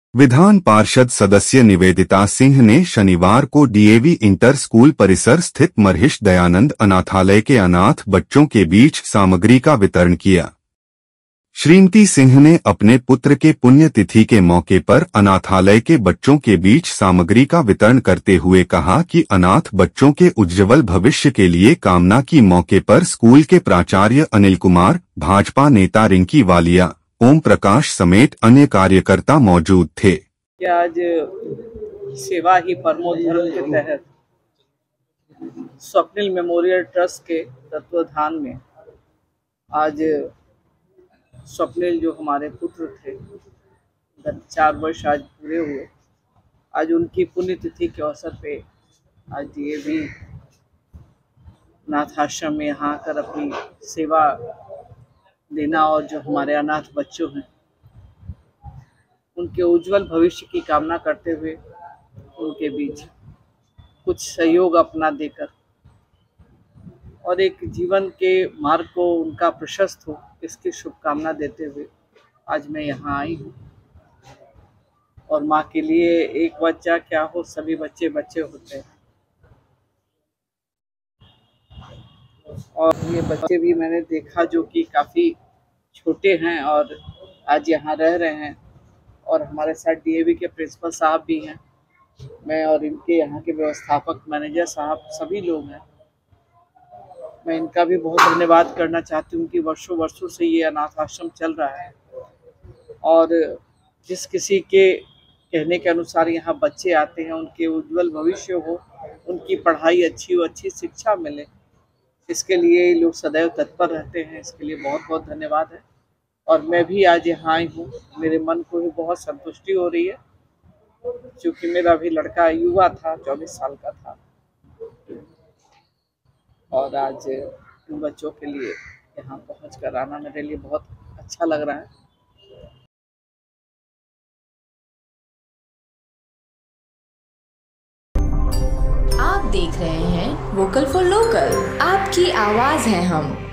विधान पार्षद सदस्य निवेदिता सिंह ने शनिवार को डीएवी इंटर स्कूल परिसर स्थित महर्षि दयानंद अनाथालय के अनाथ बच्चों के बीच सामग्री का वितरण किया। श्रीमती सिंह ने अपने पुत्र के पुण्यतिथि के मौके पर अनाथालय के बच्चों के बीच सामग्री का वितरण करते हुए कहा कि अनाथ बच्चों के उज्ज्वल भविष्य के लिए कामना की मौके पर स्कूल के प्राचार्य अनिल कुमार, भाजपा नेता रिंकी वालिया, ओम प्रकाश समेत अन्य कार्यकर्ता मौजूद थे। आज सेवा ही परमो धर्म के तहत स्वप्निल मेमोरियल ट्रस्ट के तत्वाधान में आज स्वप्निल जो हमारे पुत्र थे, 4 वर्ष आज पूरे हुए। आज उनकी पुण्यतिथि के अवसर पे आज ये भी अनाथ आश्रम में यहाँ आकर अपनी सेवा देना और जो हमारे अनाथ बच्चों हैं उनके उज्जवल भविष्य की कामना करते हुए उनके बीच कुछ सहयोग अपना देकर और एक जीवन के मार्ग को उनका प्रशस्त हो, इसकी शुभकामना देते हुए आज मैं यहाँ आई हूँ। और माँ के लिए एक बच्चा क्या हो, सभी बच्चे बच्चे होते हैं। और ये बच्चे भी मैंने देखा जो कि काफ़ी छोटे हैं और आज यहाँ रह रहे हैं। और हमारे साथ डीएवी के प्रिंसिपल साहब भी हैं, मैं और इनके यहाँ के व्यवस्थापक मैनेजर साहब सभी लोग हैं। मैं इनका भी बहुत धन्यवाद करना चाहती हूँ कि वर्षों वर्षों से ये अनाथ आश्रम चल रहा है और जिस किसी के कहने के अनुसार यहाँ बच्चे आते हैं उनके उज्जवल भविष्य हो, उनकी पढ़ाई अच्छी हो, अच्छी शिक्षा मिले, इसके लिए लोग सदैव तत्पर रहते हैं। इसके लिए बहुत बहुत धन्यवाद है। और मैं भी आज यहाँ आई हूँ, मेरे मन को भी बहुत संतुष्टि हो रही है क्योंकि मेरा भी लड़का युवा था, 24 साल का था और आज इन बच्चों के लिए यहाँ पहुँच कर आना मेरे लिए बहुत अच्छा लग रहा है। आप देख रहे हैं वोकल फॉर लोकल, आपकी आवाज है हम।